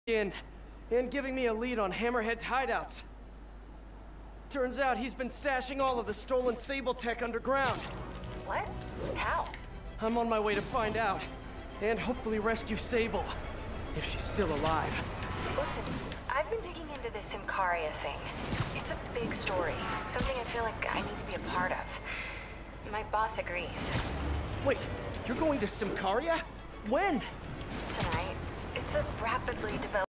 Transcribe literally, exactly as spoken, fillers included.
in and giving me a lead on Hammerhead's hideouts. Turns out he's been stashing all of the stolen Sable tech underground. What? How? I'm on my way to find out, and hopefully rescue Sable, if she's still alive. Listen, I've been digging into this Symkaria thing. It's a big story, something I feel like I need to be a part of. My boss agrees. Wait, you're going to Symkaria? When? Tonight, it's a rapidly developing